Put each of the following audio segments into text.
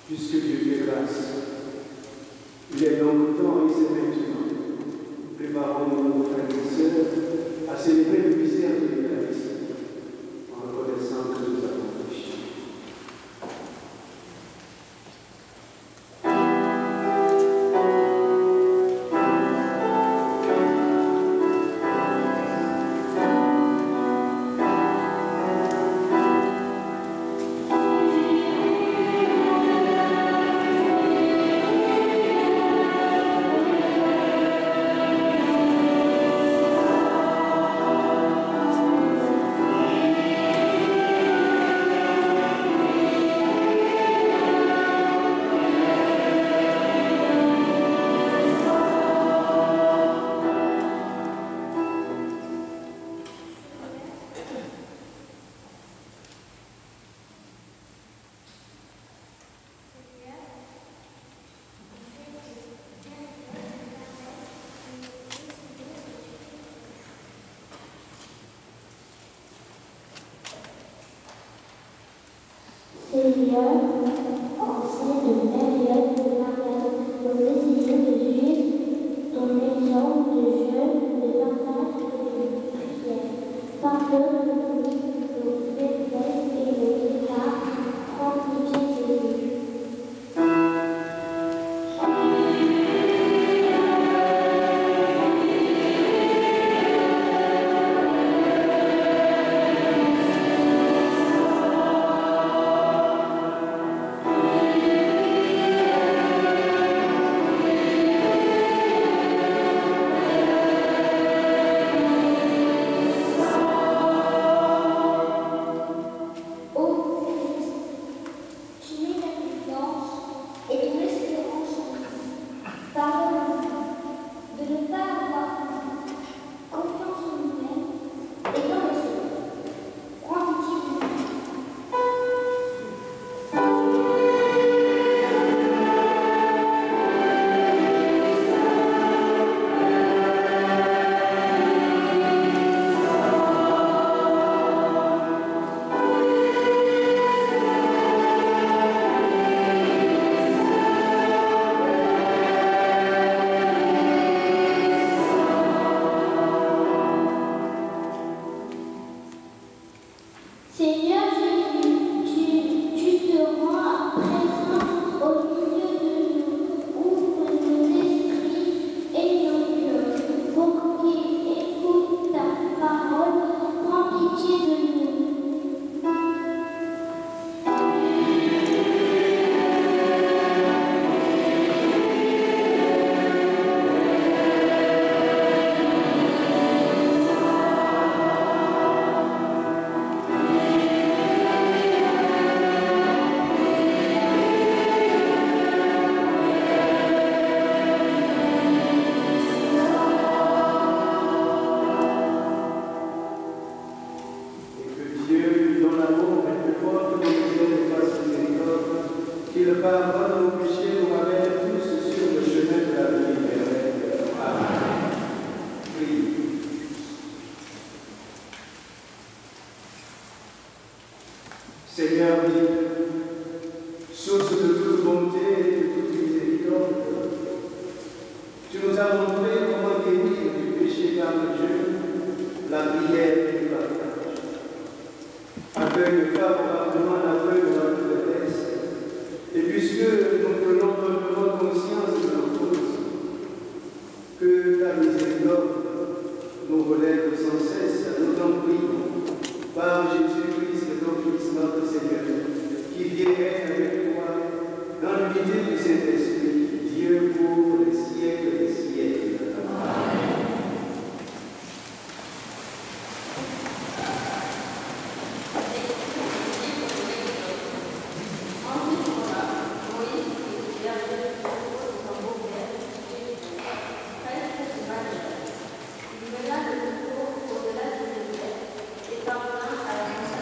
puisque Dieu fait grâce. Il est donc temps et c'est maintenant. Préparons-nous, frères et sœurs, à célébrer le mystère de l'Eucharistie en reconnaissant que nous avons péché. Seigneur, en cette période de mariage, nous essayons de suivre ton exemple de jeûne, de partage et de prière. Pardonne-nous nos faiblesses et nos écarts. Prends pitié de nous. Seigneur Dieu, source de toute bonté et de toute miséricorde, tu nous as montré comment guérir du péché par le jeûne, la prière et le partage. Accueille favorablement l'aveugle dans notre faiblesse, et puisque nous prenons vraiment conscience de nos fautes, que ta miséricorde nous relève sans cesse, nous en prions, par Jésus-Christ, ton Fils, notre Seigneur, qui vient avec toi dans l'unité du Saint-Esprit, Dieu pour les siècles des siècles. Amen.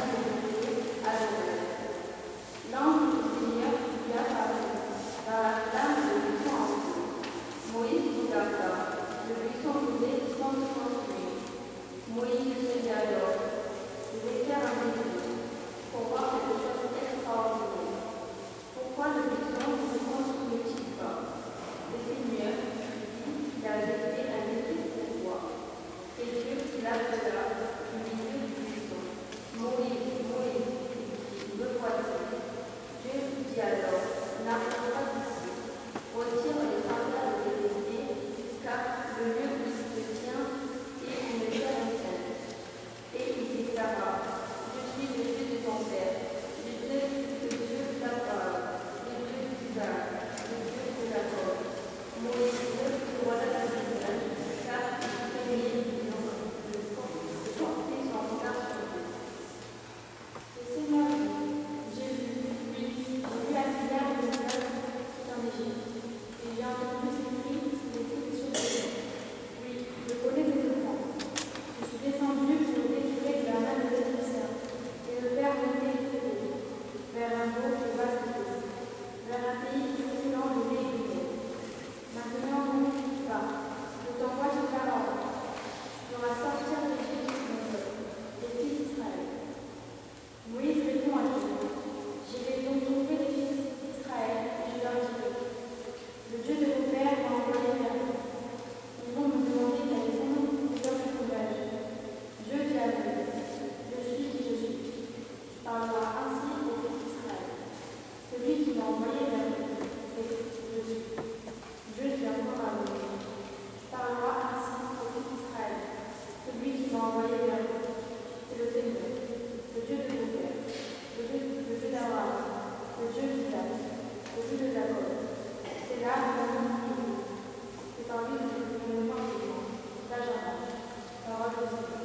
L'ange du Seigneur vient par la envoyé vers vous, c'est Jésus. Dieu vient encore à vous. Tu parleras ainsi au fils d'Israël. Celui qui m'a envoyé vers vous, c'est le Seigneur, le Dieu de vos pères, le Dieu d'Abraham, le Dieu d'Isaac, le Dieu de Jacob. C'est là le nom qui est. C'est par lui que je vous donne le parlement, l'agenda, parole de Seigneur.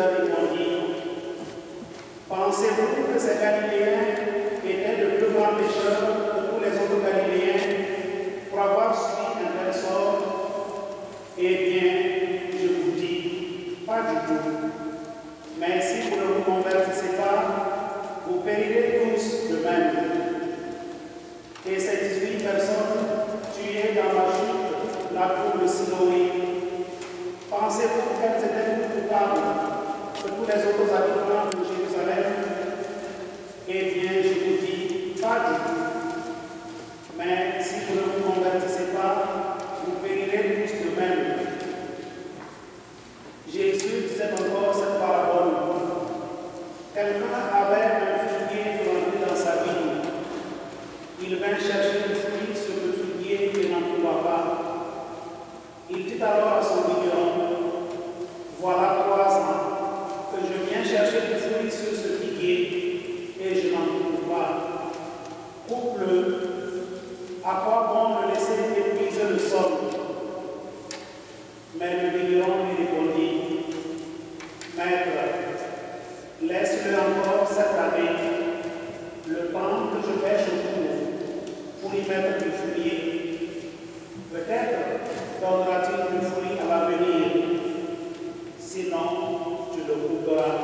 leur répondit, pensez-vous que ces Galiléens étaient de plus grands pécheurs que tous les autres Galiléens pour avoir subi un tel sort? Eh bien, je vous dis, pas du tout. Mais si vous ne vous convertissez pas, vous périrez tous de même. Et ces 18 personnes tuées dans la chute, la cour de Siloé, pensez-vous qu'elles étaient plus coupables que tous les autres habitants de Jérusalem? Eh bien, je vous dis, pas du tout. Mais si vous ne vous convertissez pas, vous périrez tous de même. Jésus disait encore cette parabole. Quelqu'un avait un figuier planté dans sa vigne. Il vint chercher du fruit sur le figuier et n'en trouva pas. Il dit alors à son vigneron, voilà 3 ans que je viens chercher du fruit sur ce figuier et je n'en trouve pas. Coupe-le, à quoi bon me laisser épuiser le sol? Mais le vigneron lui répondit, Maître, laisse-le encore cette année, le temps que je pêche au cours, pour y mettre du fruit. Peut-être donnera-t-il du fruit à l'avenir, sinon tu le couperas.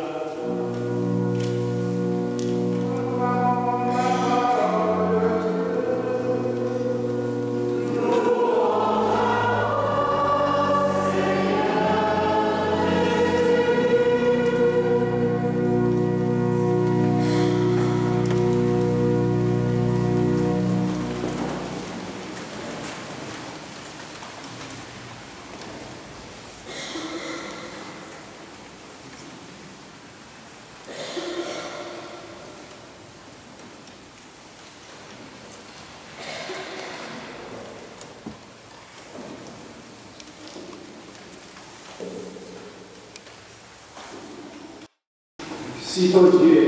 Si ton Dieu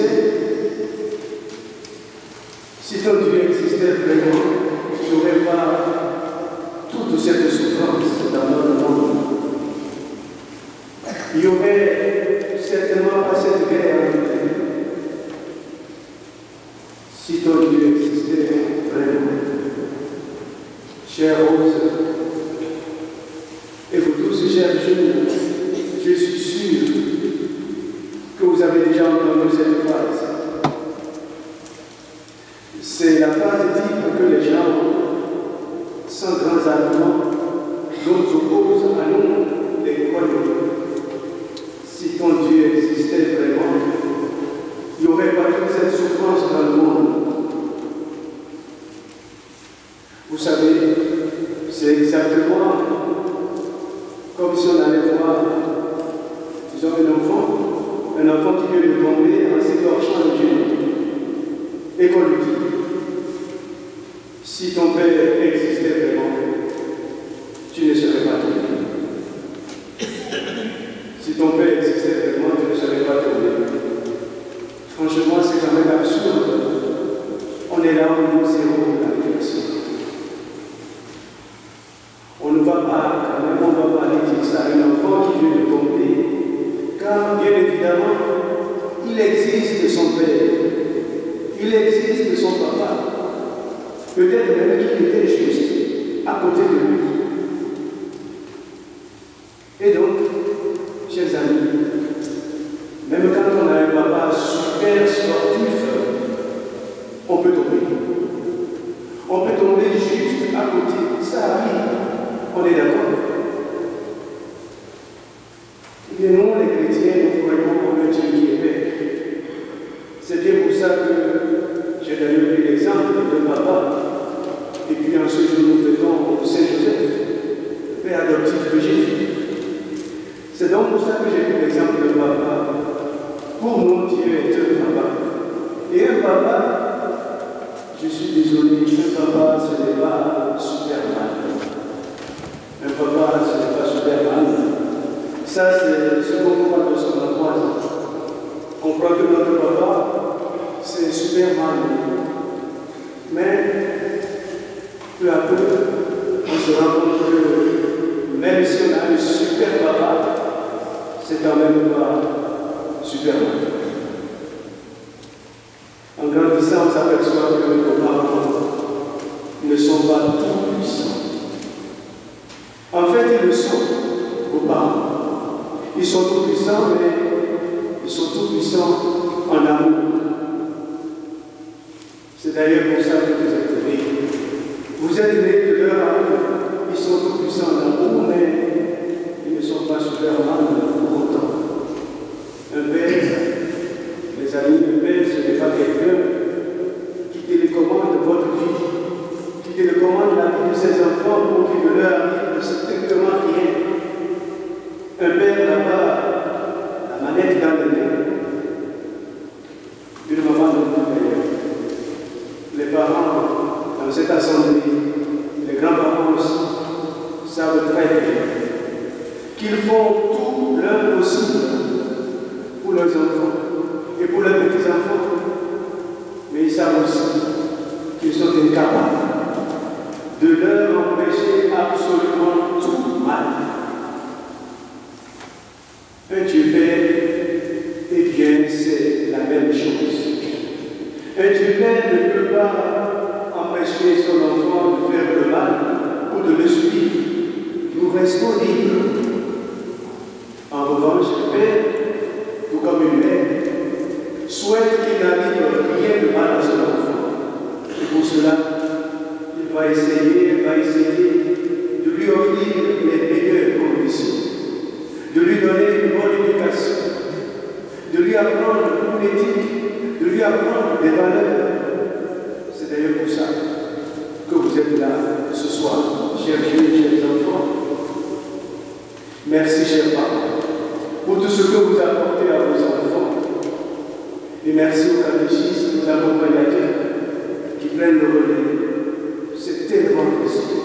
existait vraiment, il n'y aurait pas toute cette souffrance dans notre monde. Il n'y aurait certainement pas cette guerre en Ukraine. Si ton Dieu existait vraiment. Chers Rose, et vous tous, chers jeunes, je suis sûr que vous avez déjà entendu cette phrase. C'est la phrase type que les gens, sans grands arguments, nous opposent à nous, les croyants. Si ton Dieu existait vraiment, il n'y aurait pas toute cette souffrance dans le monde. Vous savez, c'est exactement comme si on allait voir, disons, un enfant qui vient de tomber en s'écorchant le genou. Et qu'on lui dit, si ton père existait vraiment, tu ne serais pas tombé. Si ton père existait vraiment, tu ne serais pas tombé. Franchement, c'est quand même absurde. On est là au niveau zéro de la réflexion. On ne va pas, quand même, on ne va pas aller dire ça à un enfant qui vient de tomber. Car, bien évidemment, il existe son père. Il existe son papa. Peut-être même qu'il était juste à côté de lui. Et donc, chers amis, même quand on a un papa super sportif, on peut tomber. On peut tomber juste à côté. Ça arrive. On est d'accord? Et nous, les chrétiens, nous croyons en un Dieu qui est Père. C'est bien pour ça que j'ai d'ailleurs pris l'exemple de papa. Et puis ensuite, nous faisons au Saint-Joseph, le père adoptif de Jésus. C'est donc pour ça que j'ai pris l'exemple de papa. Pour nous, Dieu est un papa. Et un papa, je suis désolé, un papa, ce n'est pas Superman. Un papa, ce n'est pas Superman. Ça, c'est ce qu'on croit de son enfance. On croit que notre papa, c'est Superman. Mais, peu à peu, on se rend compte que même si on a un super papa, c'est quand même pas Superman. En grandissant, on s'aperçoit que nos parents ne sont pas tout puissants. En fait, ils le sont, vos parents. Ils sont tout puissants, mais ils sont tout puissants en amour. C'est d'ailleurs pour ça que vous êtes nés. Vous êtes nés de leur amour. Ils sont tout puissants en amour, mais ils ne sont pas Superman pour autant. Un père, les amis, un père, ce n'est pas quelqu'un qui télécommande votre vie, qui télécommande la vie de ses enfants pour qu'il ne leur arrive strictement rien. Un père n'a pas la manette dans les mains. Une maman non plus d'ailleurs. Les parents, dans cette assemblée, les grands-parents aussi, savent très bien qu'ils font tout leur possible pour leurs enfants et pour leurs petits-enfants. Mais ils savent aussi qu'ils sont incapables de leur empêcher absolument tout mal. Un Dieu Père, eh bien, c'est la même chose. Un Dieu Père ne peut pas empêcher son enfant de faire le mal ou de le suivre. Nous restons libres. En revanche, le Père, tout comme une mère, souhaite qu'il n'arrive rien de mal à son enfant. Et pour cela, il va essayer de lui offrir les meilleures conditions, de lui donner une bonne éducation, de lui apprendre une éthique, de lui apprendre des valeurs. C'est d'ailleurs pour ça que vous êtes là ce soir, chers jeunes, chers enfants. Merci, chers parents, pour tout ce que vous apportez à vos enfants. Et merci aux catéchistes, aux accompagnateurs qui prennent le relais. C'est tellement précieux.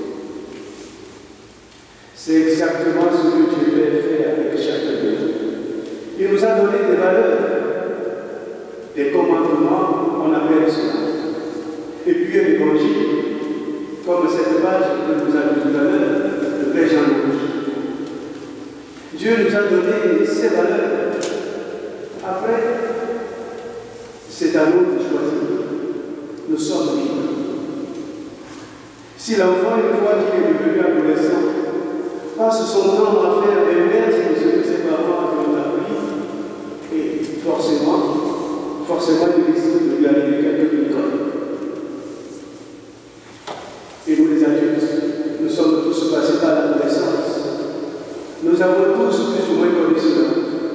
C'est exactement ce que Dieu Père fait avec chacun de nous. Il nous a donné des valeurs, des commandements, on appelle cela. Et puis un évangile, comme cette page que nous avons tout à l'heure, le Père Jean-Louis. Dieu nous a donné ces valeurs. Après, c'est à nous de choisir. Nous sommes libres. Si l'enfant, une fois qu'il est devenu adolescent, passe son temps à faire l'inverse de ce que ses parents lui ont appris, et forcément, il risque de lui arriver quelque chose. Et nous, les adultes, nous sommes tous passés par l'adolescence. Nous avons tous plus ou moins connu cela.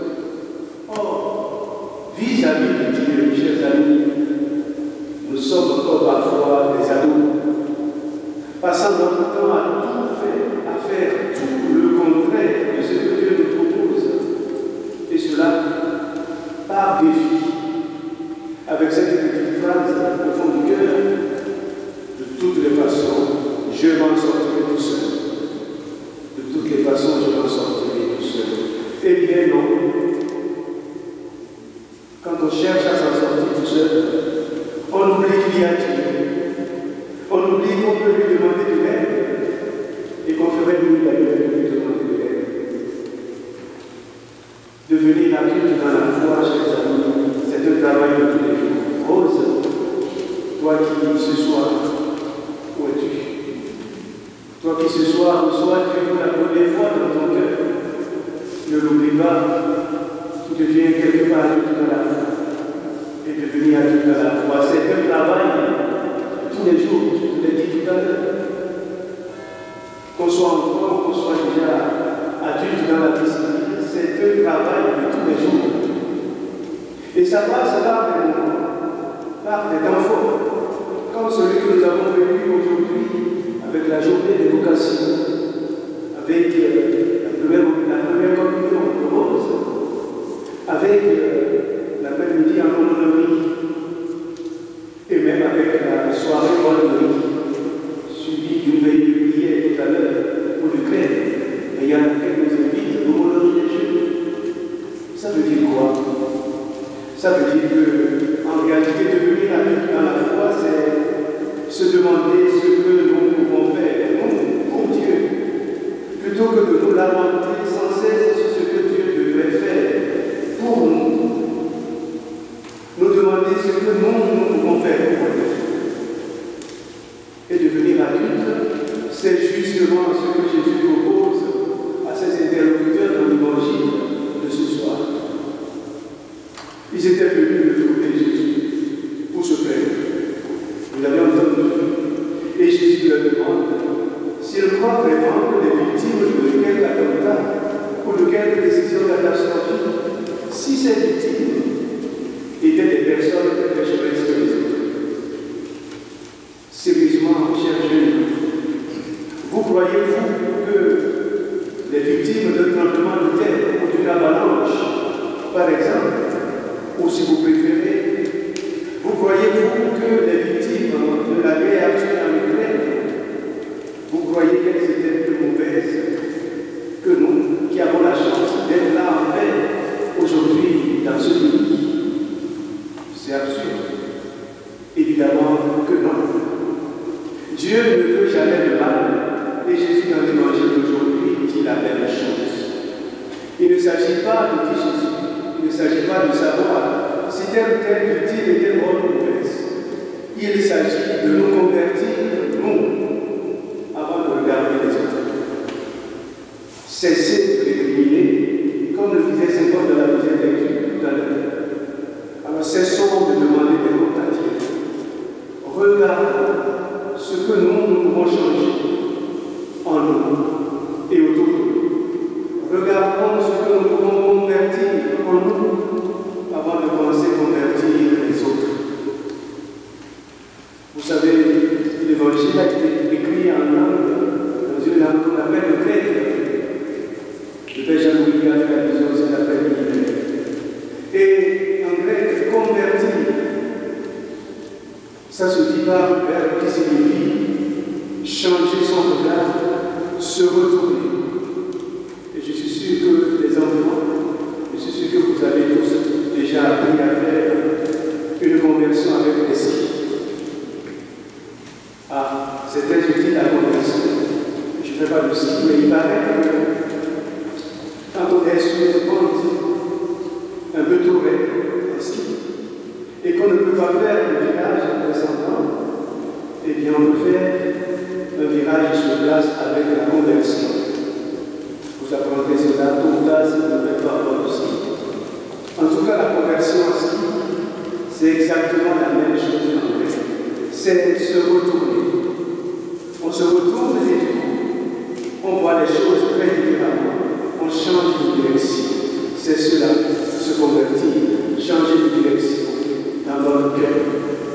Or, vis-à-vis de Dieu, chers amis, nous sommes encore parfois des ados, passant notre temps à tout faire, à faire tout le contraire de ce que Dieu nous propose. Et cela par défi, avec cette petite phrase au fond du cœur, de toutes les façons, je m'en sortirai tout seul. De toutes les façons, je m'en sortirai tout seul. Eh bien non. Quand on cherche à s'en sortir tout seul, on oublie qu'il y a Dieu. On oublie qu'on peut lui demander de l'aide et qu'on ferait mieux d'ailleurs de lui demander de l'aide. Devenir adulte dans la foi, chers amis, c'est un travail de tous les jours. Rose, toi qui ce soir, où es-tu? Toi qui ce soir reçois Dieu pour la première fois dans ton cœur, ne l'oublie pas, tu deviens quelque part adulte dans la foi. Et devenir adulte dans la foi, c'est un travail tous les jours, je vous l'ai dit tout à l'heure. Qu'on soit enfant, qu'on soit déjà adulte dans la discipline, c'est un travail de tous les jours. Et ça passe par des moments, par des temps forts, comme celui que nous avons vécu aujourd'hui avec la journée des vocations, avec la première communion de Rose, avec l'après-midi en aumônerie, et même avec la soirée bonne suivie d'une veille de prière tout à l'heure pour le clerc, et il y en a qui nous invitent l'aumônerie des jeunes. Ça veut dire quoi? Ça veut dire qu'en réalité, devenir adulte dans la foi, c'est se demander ce que nous pouvons faire, nous, pour Dieu, plutôt que de nous lamenter sans cesse sur ce que Dieu devrait justement ce que Jésus propose à ses interlocuteurs dans l'évangile de ce soir. Ils étaient venus de trouver Jésus pour se plaindre. Vous l'avez entendu. Et Jésus leur demande s'ils croient vraiment que les victimes de quelque attentat ou de quelque décision catastrophique, si ces victimes étaient des personnes pécheresses que les autres. Sérieusement, chers jeunes, vous croyez-vous que les victimes d'un tremblement de terre ou d'une avalanche, par exemple, ou si vous préférez, vous croyez-vous que les victimes de la guerre actuelle en Ukraine, vous croyez qu'elles étaient plus mauvaises que nous, qui avons la chance d'être là en paix aujourd'hui dans ce pays? C'est absurde. Évidemment que non. Dieu ne veut jamais le mal, et Jésus dans l'évangile d'aujourd'hui dit la même chose. Il ne s'agit pas de dire Jésus, il ne s'agit pas de savoir si telle ou telle victime était bonne ou mauvaise. Il s'agit de nous convertir, nous, avant de regarder les autres. Cessez de récriminer, comme le disait Saint Paul dans la deuxième lecture tout à l'heure. Alors cessons de demander des comptes à Dieu. Regardons ce que nous pouvons changer en nous et autour de nous. Regardons ce que nous pouvons convertir en nous avant de penser convertir les autres. Vous savez, l'évangile a été écrit en langue, dans une langue qu'on appelle le grec. Le Père Jean-Louis a fait la vision aussi l'appelle le grec. Et en grec, convertir, ça se dit par le verbe qui signifie changer son regard, se retourner. Et je suis sûr que les enfants, je suis sûr que vous avez tous déjà appris à faire une conversion avec l'esprit. Ah, c'est très utile la conversion. Je ne fais pas de ski, mais il paraît que quand on est sur une pente un peu trop raide en ski, et qu'on ne peut pas faire le virage en descendant, eh bien on peut faire un virage sur place avec la conversion. Vous apprendrez cela tout ou tard si vous ne faites pas encore de ski. En tout cas, la conversion en ski, c'est exactement la même chose en vrai. C'est se retourner. On se retourne et du coup, on voit les choses très différemment. On change de direction. C'est cela, se convertir, changer de direction dans notre cœur.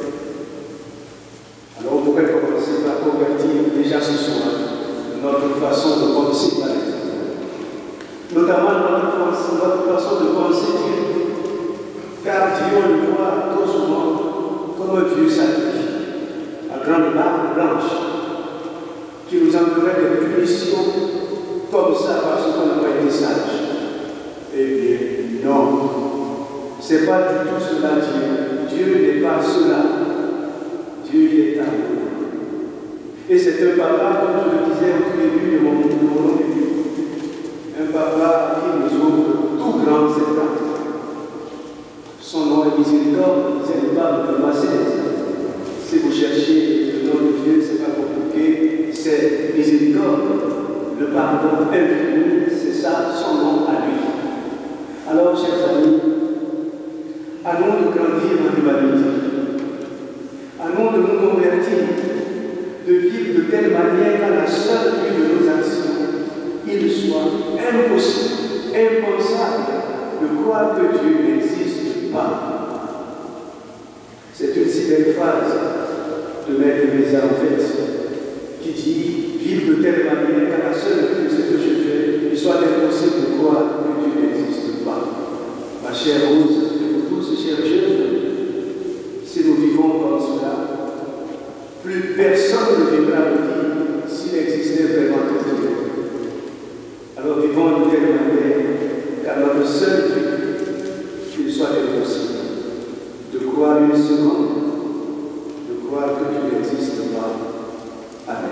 Alors on pourrait commencer par convertir déjà ce soir notre façon de penser, par exemple. Notamment notre façon de penser Dieu. Car Dieu, on le voit trop souvent comme un vieux sadique, à grande barbe blanche, qui nous enverrait des punitions comme ça parce qu'on n'a pas été sage. Eh bien, non. C'est pas du tout cela, Dieu. Dieu n'est pas cela. Dieu, il est amour. Et c'est un papa, comme je le disais au tout début de mon début, un papa qui nous ouvre tout grand ses bras. Son nom est miséricorde, disait le pape de Macène. Si vous cherchez le nom de Dieu, c'est pas compliqué, c'est miséricorde, le pardon infini, c'est ça son nom à lui. Alors, chers amis, à nous de grandir en humanité, à nous de nous convertir, de vivre de telle manière qu'à la seule vue de nos actions, il soit impossible, impensable de croire que Dieu n'existe pas. C'est une si belle phrase de Maître Teresa en fait, qui dit vivre de telle manière qu'à la seule vue de ce que je fais, il soit impossible de croire que Dieu n'existe pas. Ma chère Rose, et vous tous, chers jeunes, si nous vivons comme cela, plus personne ne viendra nous dire s'il existait vraiment Dieu. Alors vivons de telle manière qu'à notre seule vie, il soit impossible de croire une seconde, de croire que Dieu n'existe pas. Amen.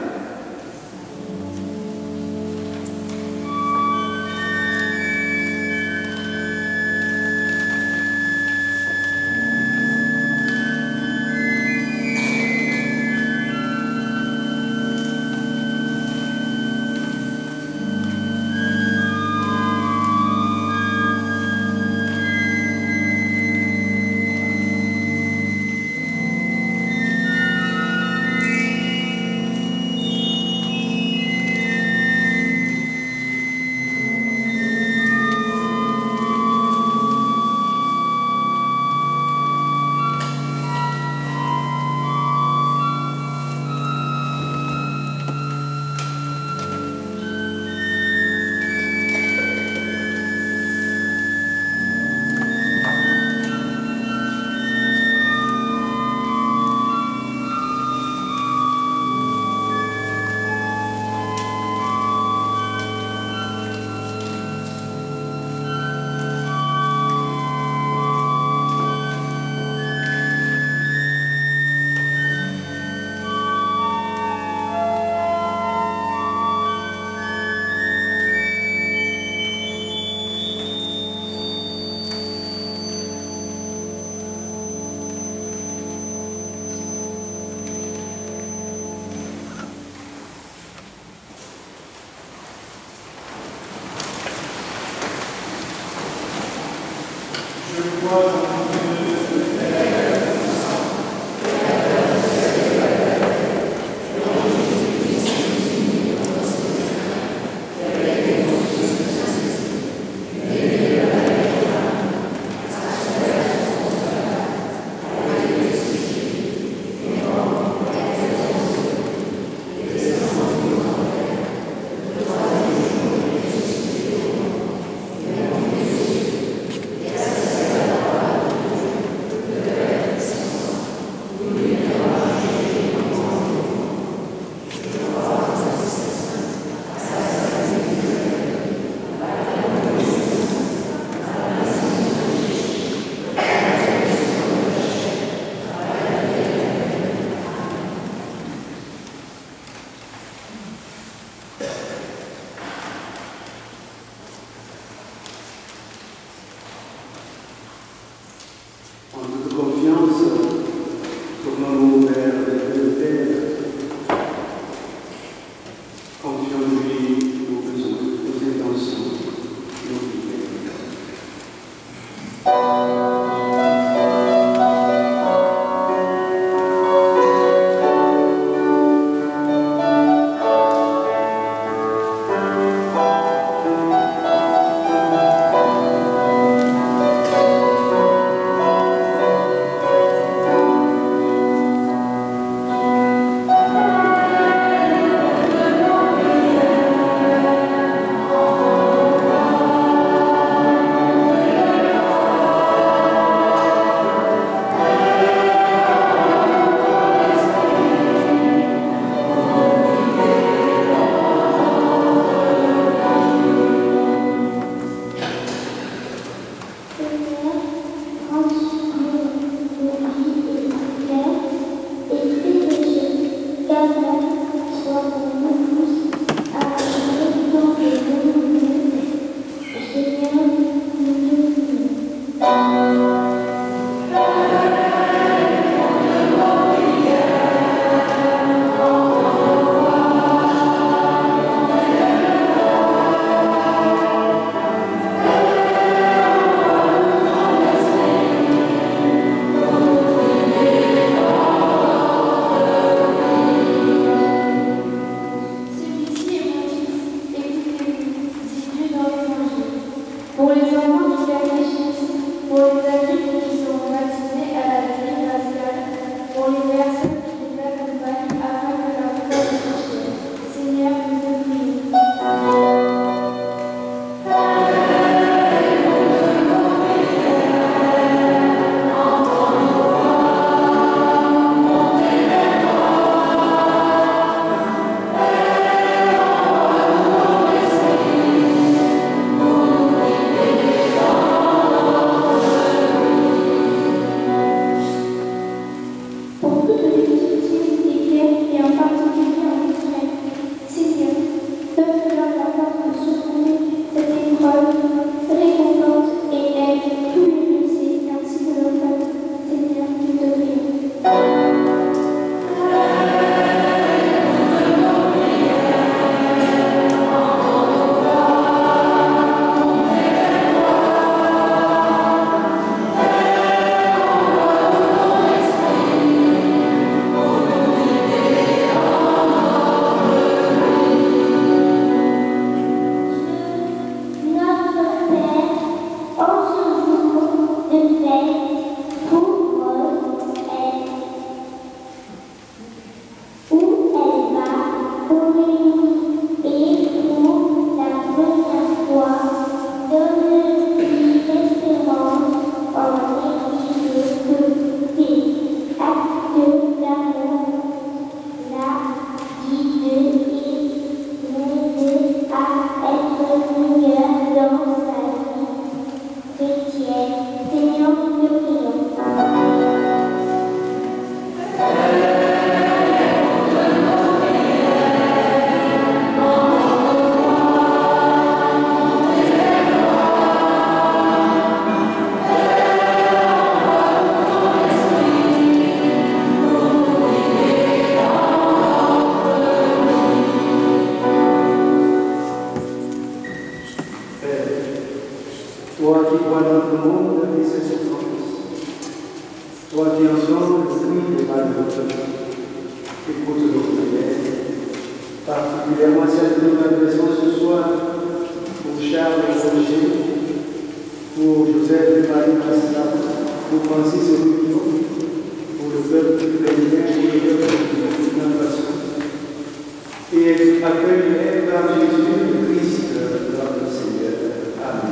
monde et ses souffrances. Toi qui entends le cri de Marie, écoute nos prières, particulièrement celle que nous adressons ce soir pour Charles et Roger, pour Joseph et Marie Pascal, pour Francis et Louis, pour le peuple ukrainien, pour le peuple de la nation. Et accueille par Jésus le Christ, notre Seigneur. Amen.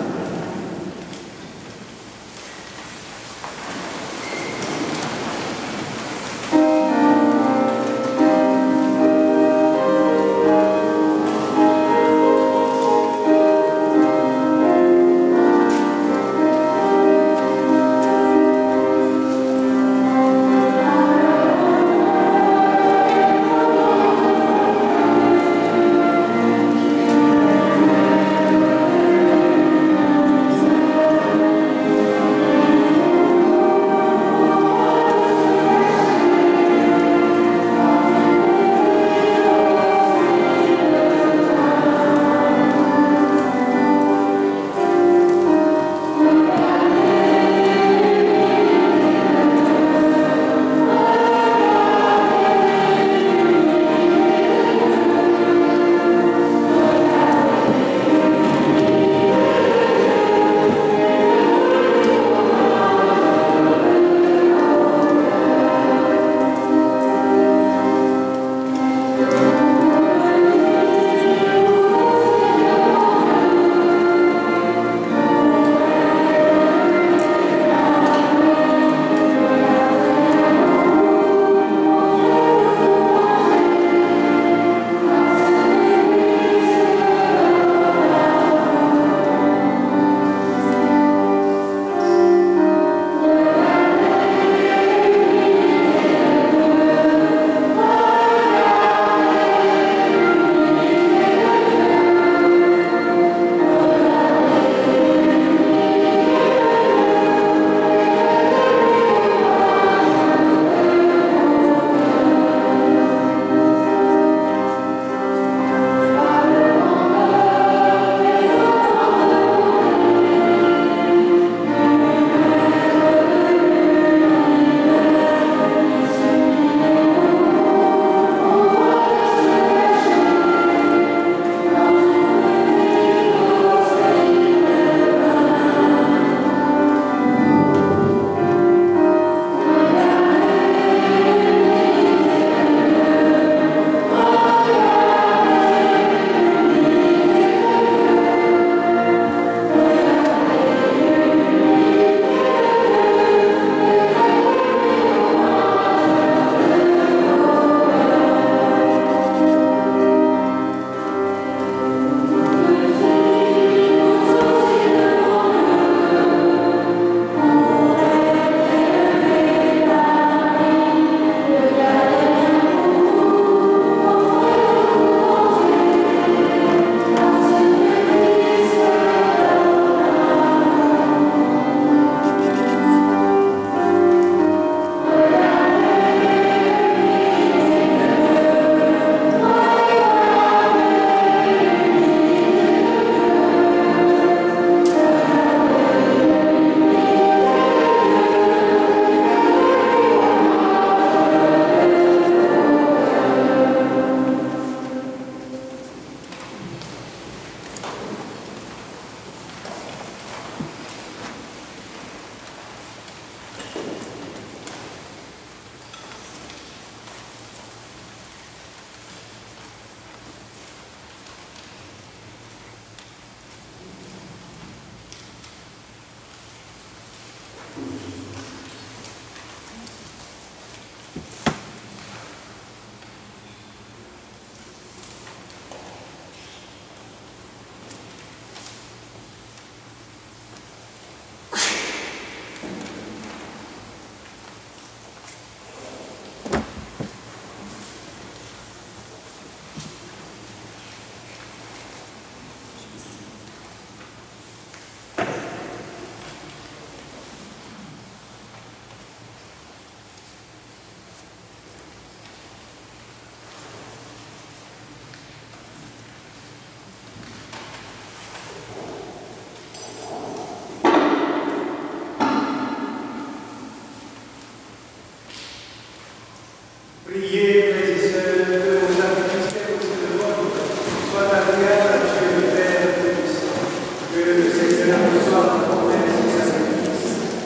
Amen.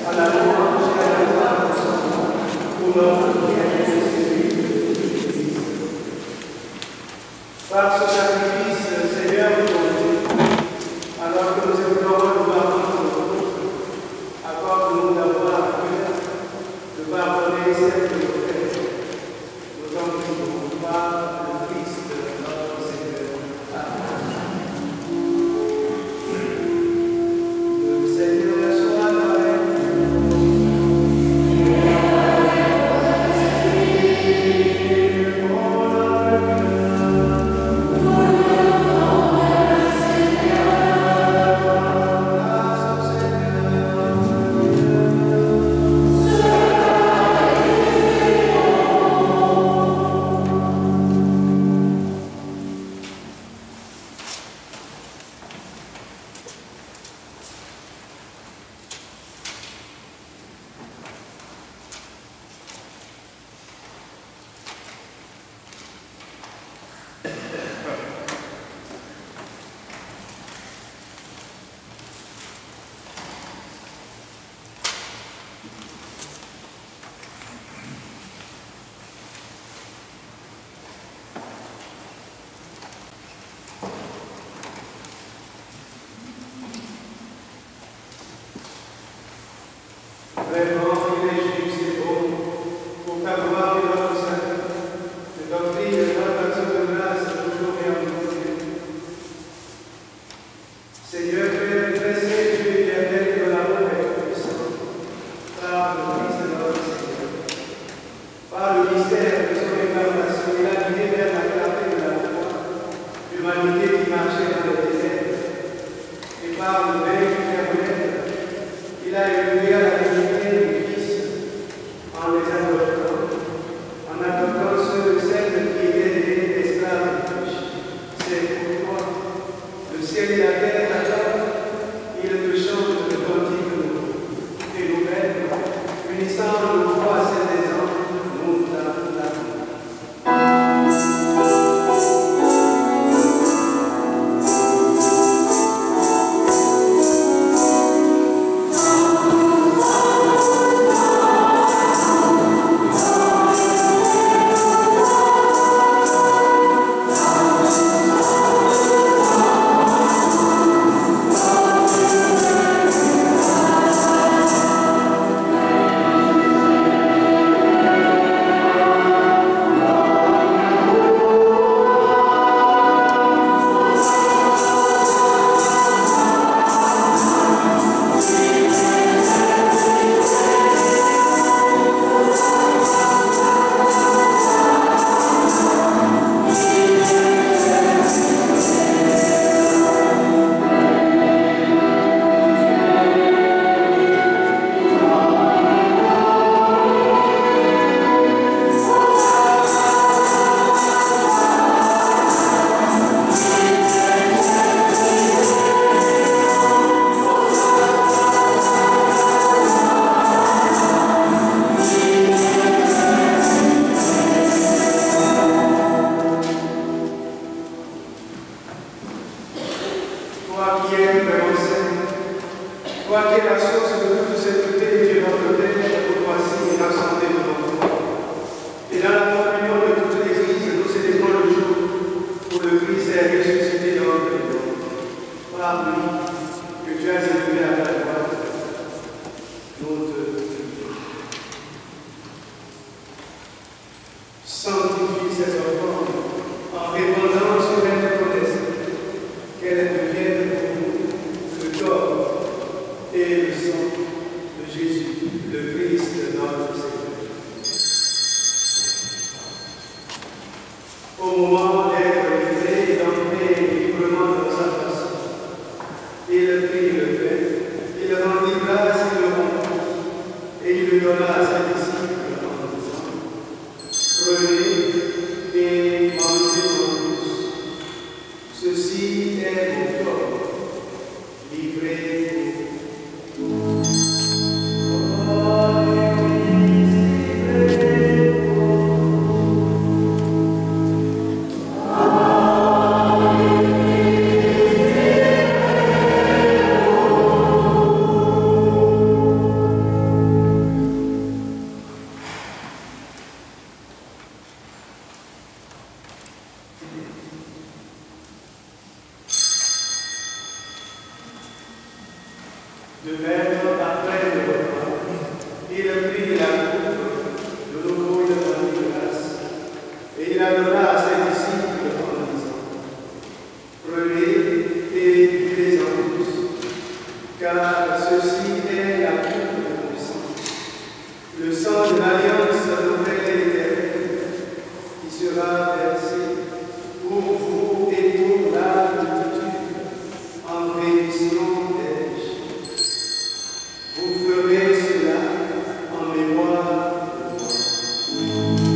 à la louange et à la gloire de son nom, pour notre bien de Jésus. Par ce sacrifice, Seigneur, alors que nous implorons le pardon de notre, accorde-nous d'avoir à cœur de pardonner celles que nous faisons. Nous t'en prions par le Christ, notre Seigneur. Amen. Le Seigneur soit avec vraiment, il est juste et bon, pour ta gloire et notre salut, de t'offrir notre action de grâce toujours et en tout. Seigneur, tu es dressé, tu es éternel de l'amour et de puissance, par le Christ de notre Seigneur. Par le mystère de son incarnation, il a guidé vers la clarté de la foi, l'humanité qui marchait dans les ténèbres, et par le veille du firmament, il a élevé à la dignité du Fils en les adoptant ceux de celles qui étaient des esclaves du péché. C'est pourquoi le ciel et la terre attendent, il te chante le cantique nouveau et nouvelle, unissant le foi à celle des anges, nous l'acclamons. Toi qui es la source de toute sainteté, Dieu notre Père, nous voici rassemblés devant toi. Et dans la communion de toute l'Église, nous célébrons le jour où le Christ est ressuscité dans le monde. Par lui, que tu as élevé à ta droite, nous te prions. Sanctifie ces enfants en répandant sur elle ton esprit, qu'elle devienne pour nous le corps et le sang de Jésus, le Christ, notre Seigneur. Au moment d'être livré et d'entrer librement dans sa passion, il prit le pain, il rendit grâce, il le rompit, et il le donna à ses disciples en disant: prenez et mangez-en tous. Ceci est mon corps, livré pour vous. ferez cela en mémoire de moi.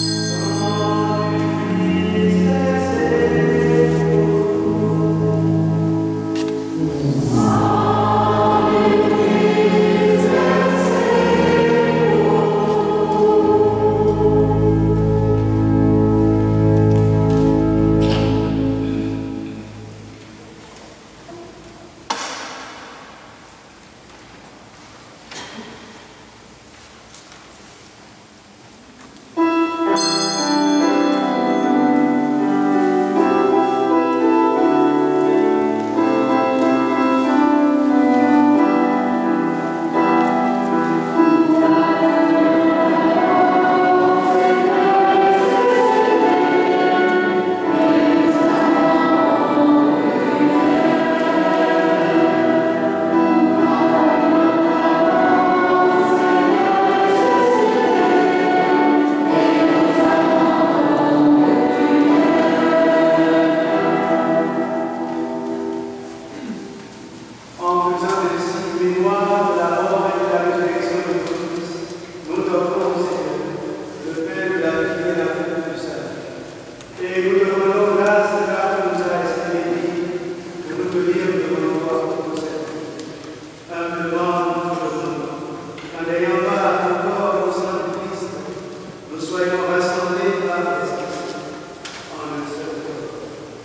En faisant ainsi mémoire de la mort et de la résurrection de Christ, nous t'offrons au Seigneur le pain de la vie et la vie du salut. Et nous te demandons grâce car tu nous as estimés dignes de nous tenir devant toi pour nous servir. Humblement nous te demandons, en ayant part au corps et au sang de Christ, nous soyons rassemblés par l'Esprit en un seul corps.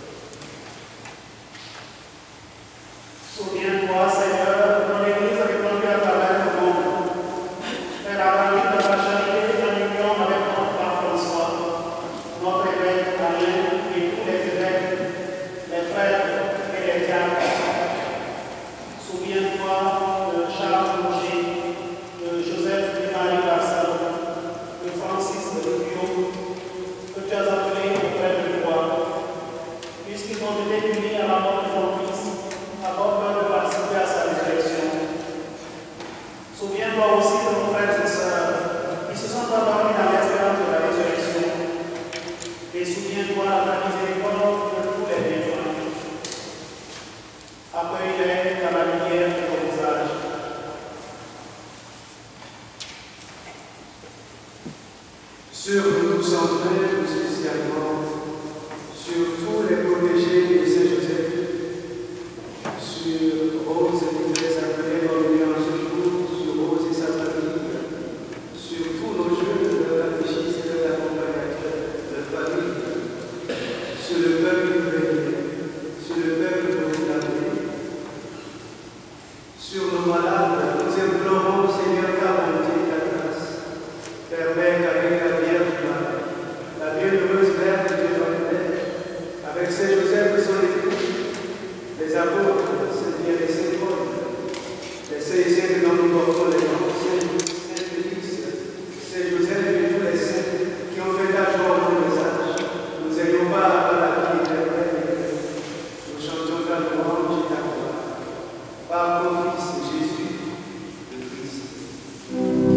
Souviens-toi, Seigneur, de ton Église répandue à travers le monde. Fais la conduite de ta charité en union avec notre frère François, notre évêque Alain et tous les évêques, les prêtres et les diacres. Souviens-toi de Charles Roger, de Joseph et Marie Barcel, de Francis de Rubio, que tu as appelés auprès de toi, puisqu'ils ont été unis à la mort de ton Fils. Accorde de participer à sa résurrection. Souviens-toi aussi de nos frères et sœurs qui se sont endormis dans l'espérance de la résurrection. Et souviens-toi de la miséricorde de tous les bienfaits. Accueille-les dans la lumière de ton visage. Sur nous tous enfin, plus spécialement, sur tous les protégés de Saint-Joseph, sur Rose et Thérèse appelées dans le en ce jour, sur Rose et sa famille, sur tous nos jeunes, leurs catéchistes et leurs accompagnateurs de famille, sur le peuple ukrainien, sur le peuple burkinabé, sur nos malades, nous implorons, Seigneur, ta bonté et ta grâce. Permets qu'avec la Vierge Marie, la bienheureuse Mère de Dieu notre Père, avec Saint Joseph et son épouse, les apôtres, les saints Paul, les saints saints dont nous portons les noms, Saint Félix, Saint Joseph et tous les saints qui ont fait la joie dans nos âges, nous ayons pas à la vie éternelle. Nous chantons ta louange et ta gloire. Par ton Fils Jésus, le Christ.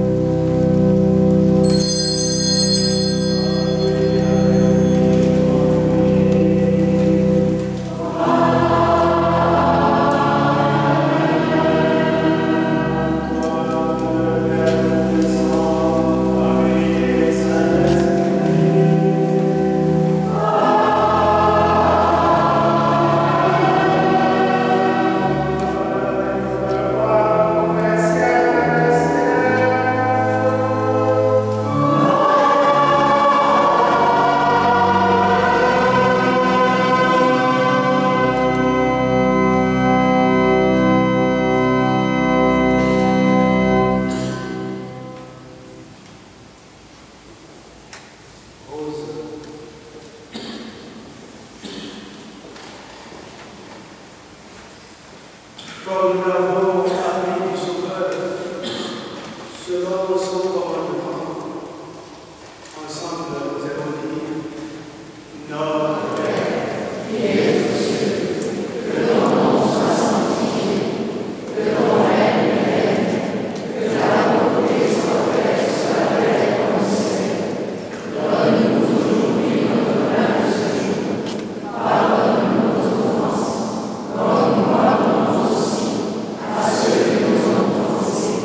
Comme nous l'avons appris du Sauveur, selon son commandement, ensemble nous allons dire notre Père, qui es aux cieux, que ton nom soit sanctifié, que ton règne vienne, que ta volonté soit faite sur la terre comme au ciel. Donne-nous aujourd'hui notre pain de ce jour. Pardonne-nous nos offenses, comme nous pardonnons aussi à ceux qui nous ont offensés.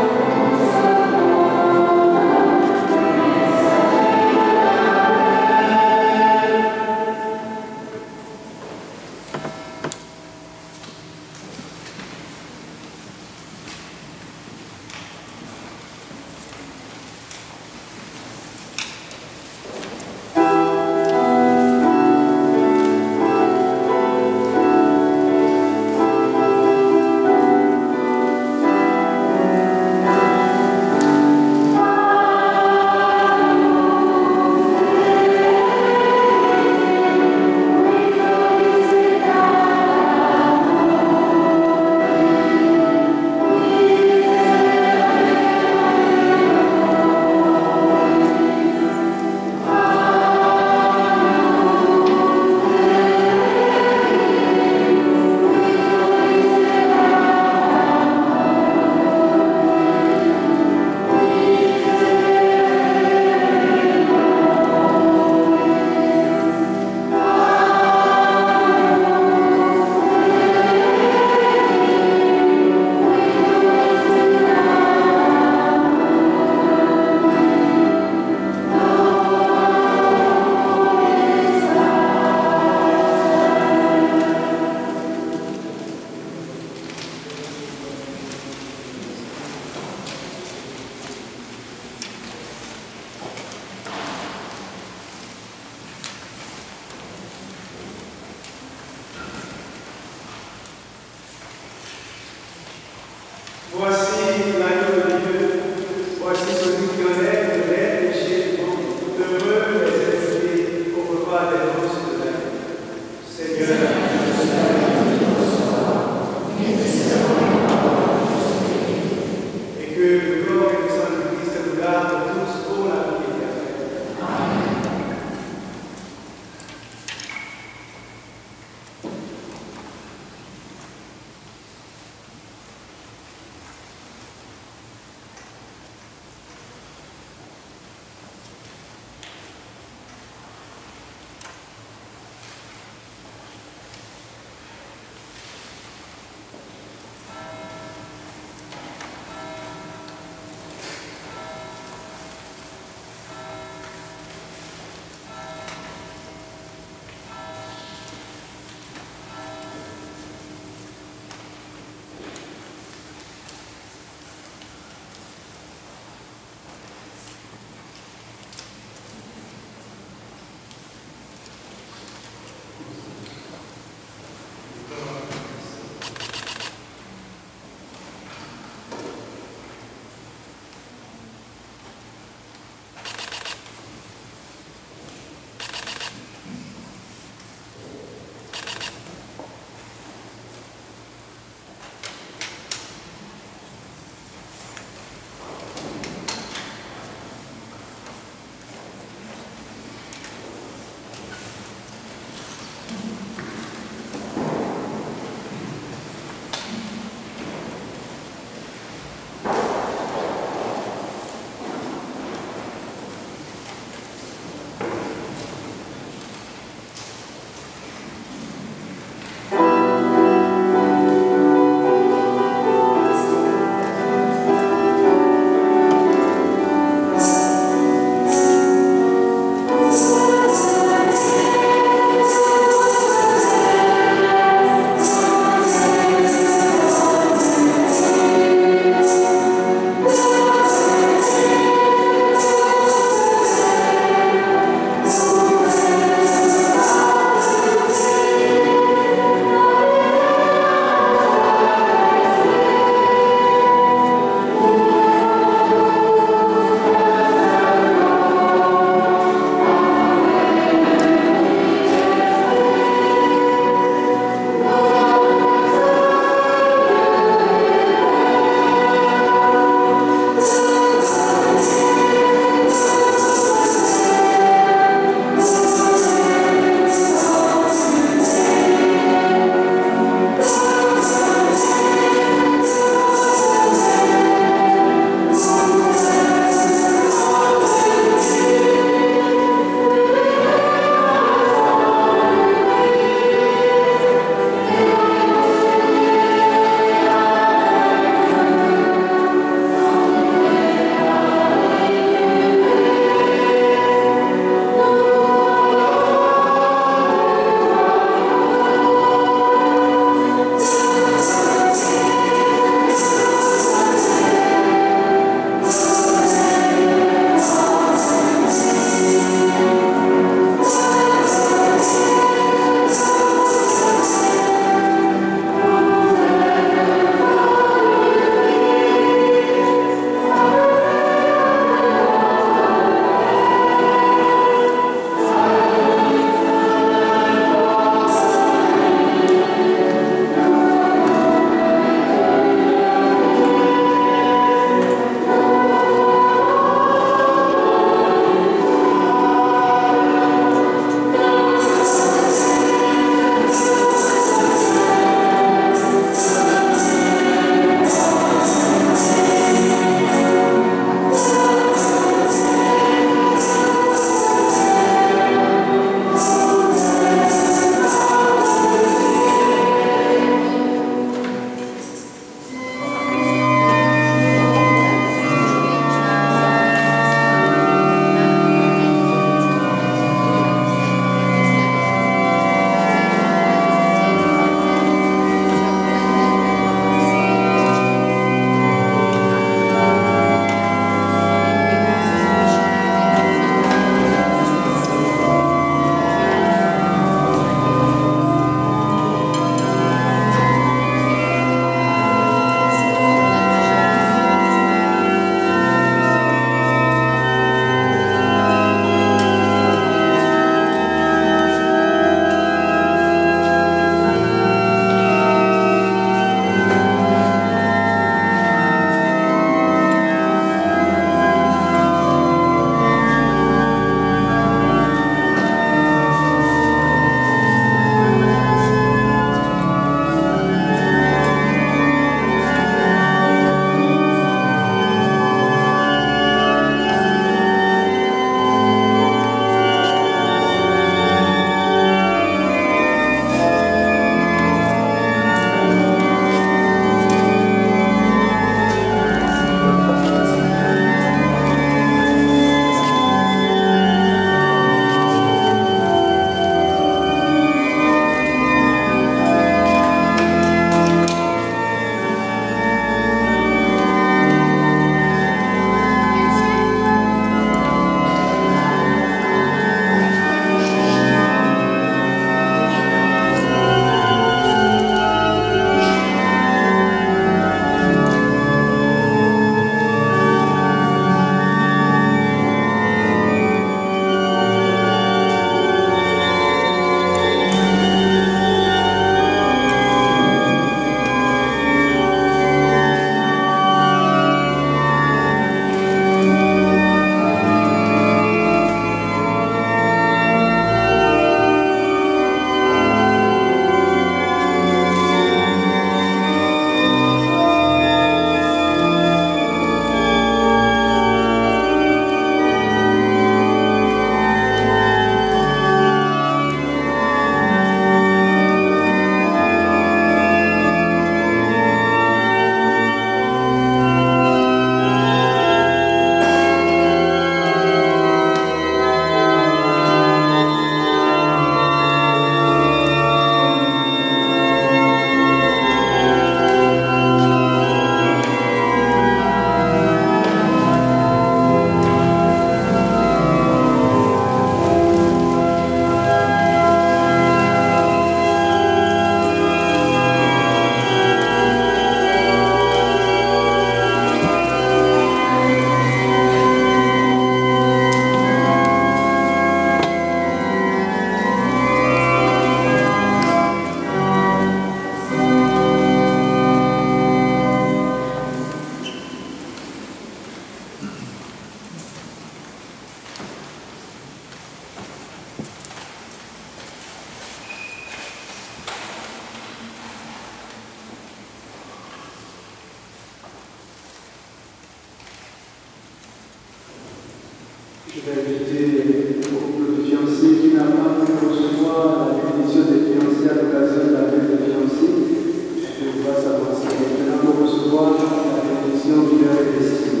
Je vais inviter au couple de fiancés qui n'a pas pu recevoir la bénédiction des fiancés à l'occasion de la fête des fiancés. Je dois s'avancer maintenant pour recevoir la bénédiction de leur destinée.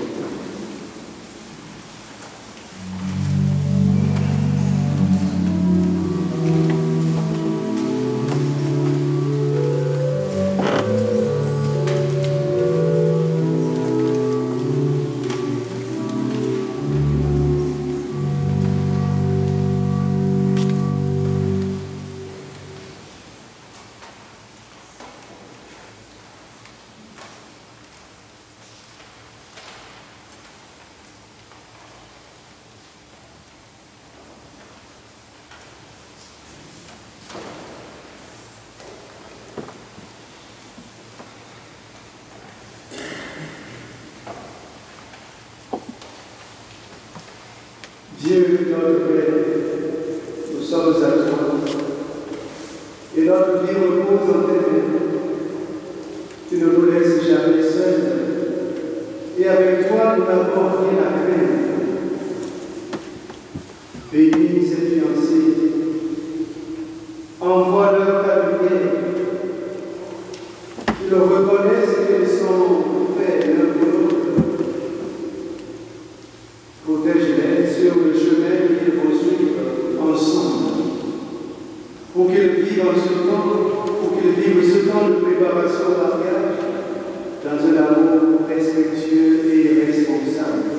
Dieu, notre Père, nous sommes à toi, et notre vie repose en tes mains. Tu ne nous laisses jamais seuls, et avec toi, nous n'avons rien à craindre. Bénis ces fiancés, envoie-leur ta lumière, qu'ils reconnaissent qu'ils sont faits l'un pour l'autre. Protège-les sur le chemin qu'ils vont suivre ensemble, pour qu'ils vivent ce temps de préparation au mariage dans un amour respectueux et responsable.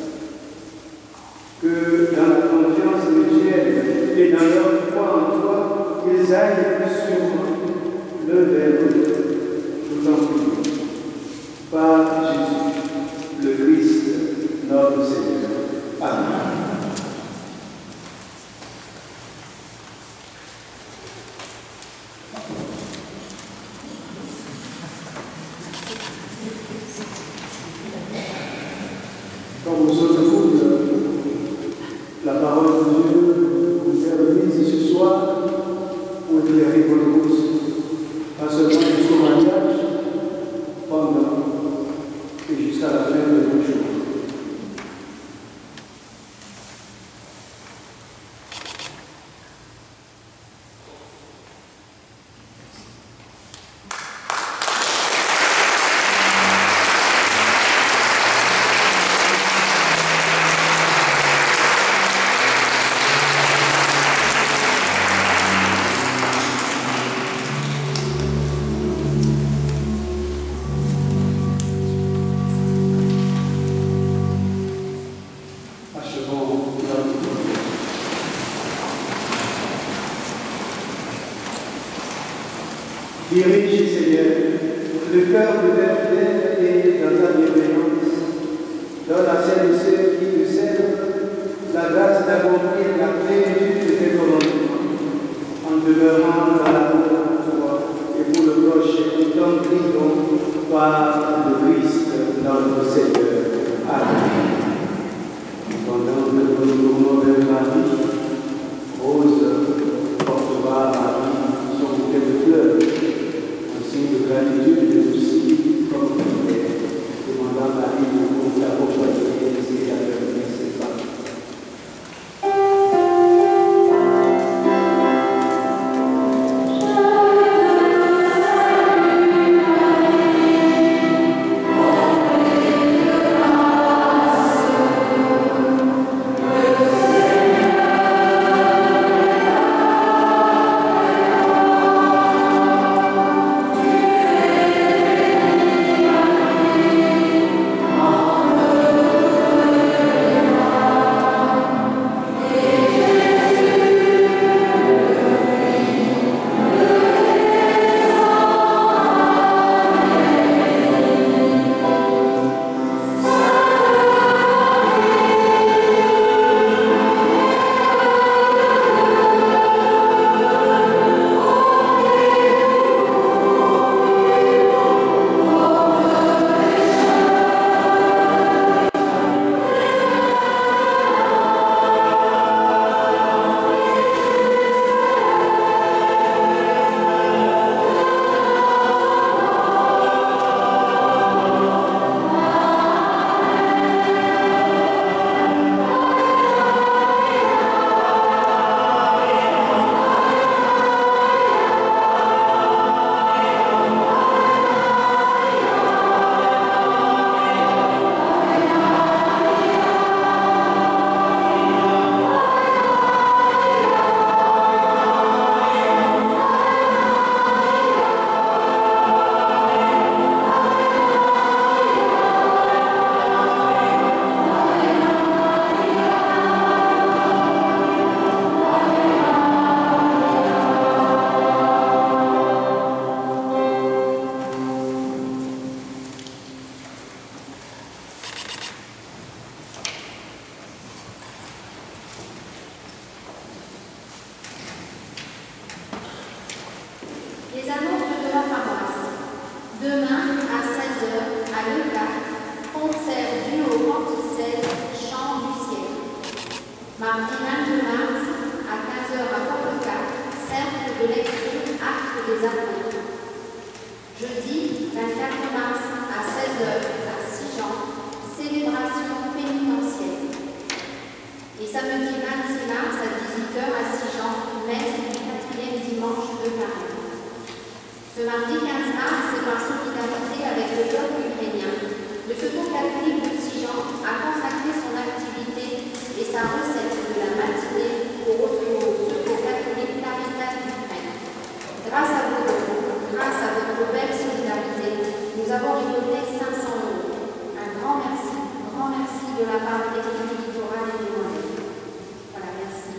Que dans la confiance mutuelle et dans leur foi en toi, ils aillent plus sûrement l'un vers l'autre, tout en priant. Par Jésus, le Christ, notre Seigneur. Amen. Comme aux autres couples, la parole de Dieu vous est remise ce soir pour éclairer votre cause, pas seulement jusqu'au mariage, pendant et jusqu'à la fin de vos jours. Dirige, Seigneur, le cœur de tes fidèles et dans ta bienveillance. Donne à celles et ceux qui te servent la grâce d'accomplir la plénitude de tes commandements, en demeurant dans l'amour pour toi et pour le proche, et t'en prions par le Christ, notre Seigneur. Amen. Pendant que nous tournons vers Marie, Rose portera à Marie son bouquet de fleurs, de gratitude et aussi comme prière, demandant Marie de nous accompagner et la permettre ses femmes. Je Demain à 16h à l'E4, concert duo Anticelle, Chant du ciel. Mardi 22 mars à 15h à Port-le-Cap, cercle de lecture, acte des apôtres. Jeudi 24 mars à 16h à Sijan, célébration pénitentielle. Et samedi 26 mars à 18h à Sijan, messe du 4e dimanche de carême. Ce mardi 15 mars, c'est par solidarité avec le peuple ukrainien, le Secours catholique de Sijan a consacré son activité et sa recette de la matinée au Secours catholique Caritas d'Ukraine. Grâce à votre belle solidarité, nous avons récolté 500 €. Un grand merci de la part de l'équipe littorale et de moi-même. Voilà, merci.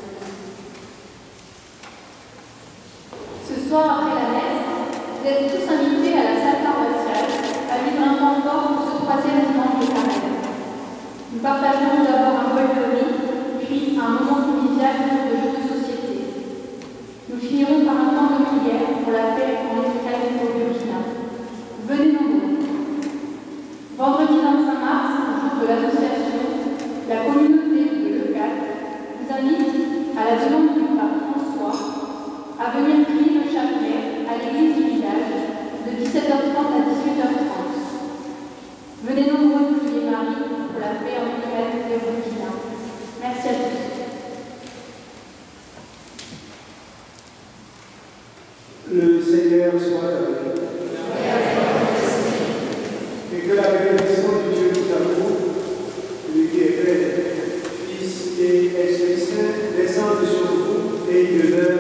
Ce soir, après la messe, vous êtes tous invités à la salle paroissiale à vivre un temps fort pour ce 3e dimanche de carême. Nous partagerons d'abord un bol de riz, puis un moment convivial autour de jeux de société. Nous finirons par un temps de prière pour la paix en Ukraine et au Burkina. Venez nombreux. Vendredi 25 mars, jour de l'association, la communauté de l'E4 vous invite, à la demande du pape François, à venir prier le chapelet à l'église du village de 17h30 à 18h30. Venez nombreux prier Marie pour la paix en Ukraine et au Burkina. Merci à tous. Le Seigneur soit avec vous. Et que la bénédiction du Dieu tout amour, lui qui est Père, Fils et Esprit Saint, descende sur vous et demeure